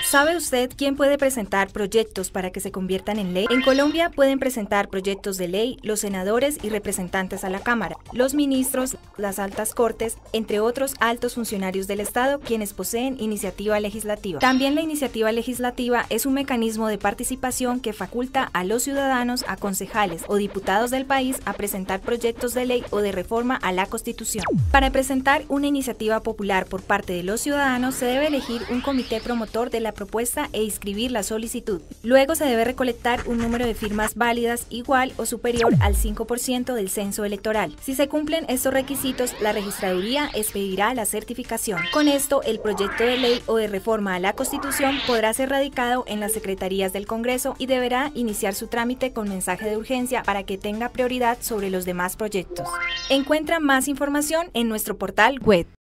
¿Sabe usted quién puede presentar proyectos para que se conviertan en ley? En Colombia pueden presentar proyectos de ley los senadores y representantes a la Cámara, los ministros, las altas cortes, entre otros altos funcionarios del Estado, quienes poseen iniciativa legislativa. También la iniciativa legislativa es un mecanismo de participación que faculta a los ciudadanos, a concejales o diputados del país a presentar proyectos de ley o de reforma a la Constitución. Para presentar una iniciativa popular por parte de los ciudadanos se debe elegir un comité promotor de la propuesta e inscribir la solicitud. Luego se debe recolectar un número de firmas válidas igual o superior al 5% del censo electoral. Si se cumplen estos requisitos, la registraduría expedirá la certificación. Con esto, el proyecto de ley o de reforma a la Constitución podrá ser radicado en las secretarías del Congreso y deberá iniciar su trámite con mensaje de urgencia para que tenga prioridad sobre los demás proyectos. Encuentra más información en nuestro portal web.